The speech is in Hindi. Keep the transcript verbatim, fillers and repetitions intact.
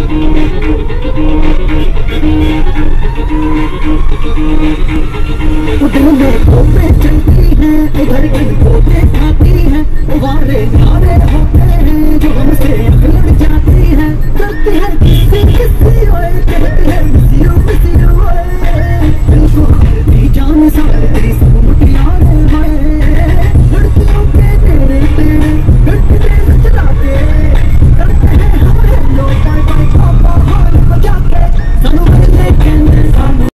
उधर मेरे पे चलती है, उधर इनको पे खाती है, वारे नारे होते हैं जो हमसे लड़ जाती है, करती है किसी किसी ओए